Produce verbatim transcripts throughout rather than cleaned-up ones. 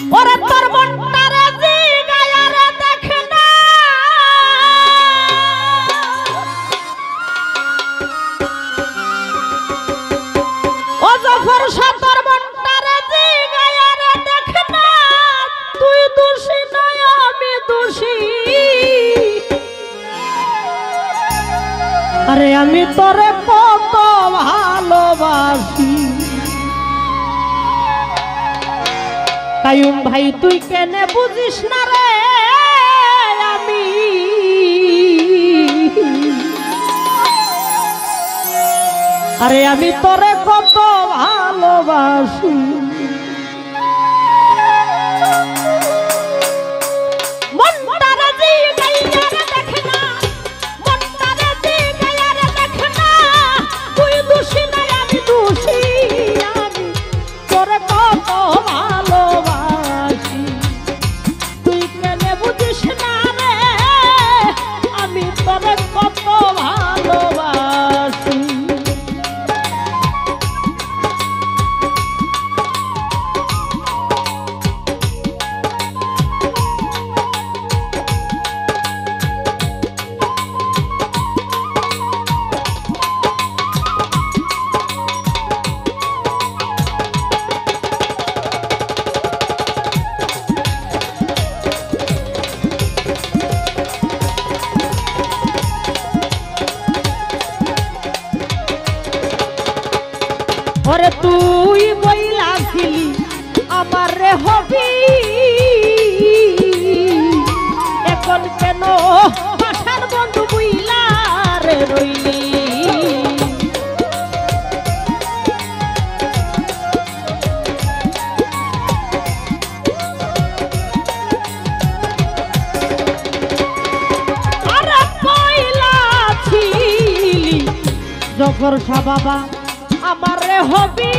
ওরে তোর মনটারে জিগায়া রে দেখে না ও জাফর শাহ তোর মনটারে জিগায়া রে দেখে না তুই দোষী নয় আমি দোষী আরে আমি তোরে কত ভালোবাসি কায়ুম ভাই তুই কেনে বুঝিস না রে আমি আরে আমি তোরে কত ভালোবাসি ওরে তুই বইলাছিলি আমার রে হবি এখন কেন পাশার বন্ধু বইলা রে রইলি আরে বইলাছিলি জফর শাহ বাবা আমার রে হবি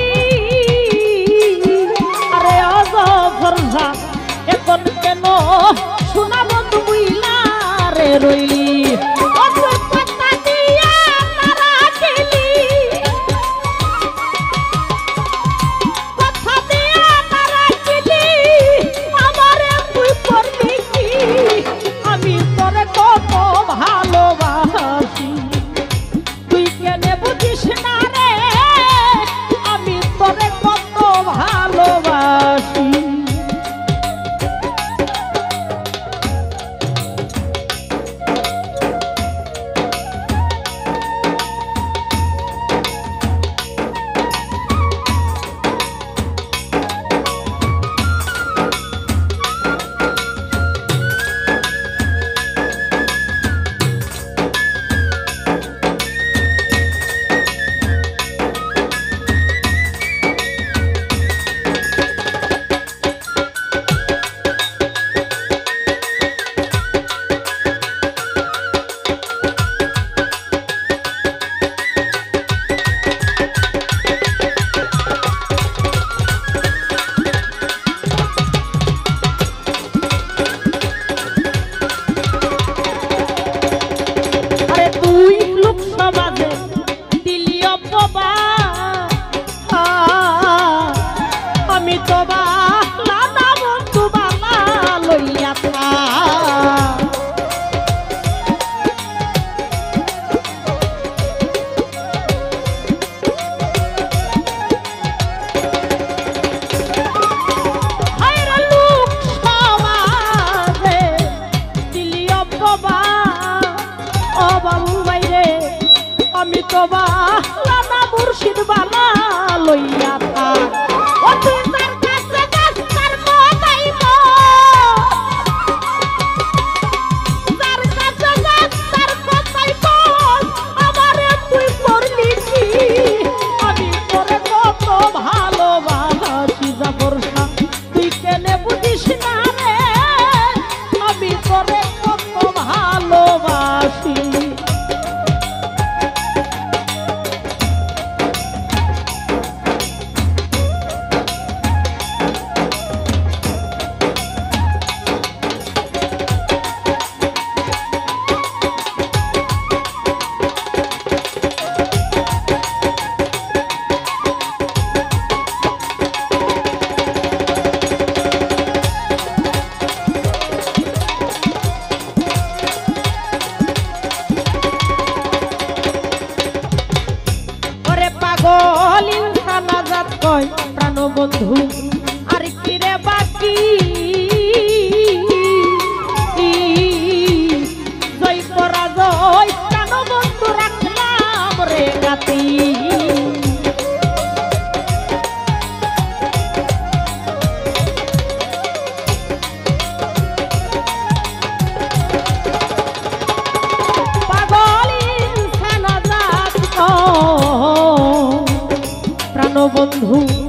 আরে অজফর শাহ এখন কেন শোনা বন্ধু বুইলা রে রইলি আমি তোরে কত ভালোবাসি তুই কেনে বুঝিস না রে আমি তোরে কত ভালোবাসি আমি তো বালা বন্ধু বালা লইয়া লোক সমাজে দিলি অপবা ও বাবু বাইরে আমি তো বালা না মুর্শিদ বালা লইয়া থাক ও তুই তার কাছে যাস তার মতাইব তার কাছে যাস তার মতাইব আমারে তুই করলি কি আমি তোরে কত ভালোবাসি জাফর শাহ তুই কেনে বুঝিস না রে আমি তোরে কত ভালোবাসি কি জয় পরাজয় প্রাণবন্ধু রাখলাম রে গাতি প্রাণবন্ধু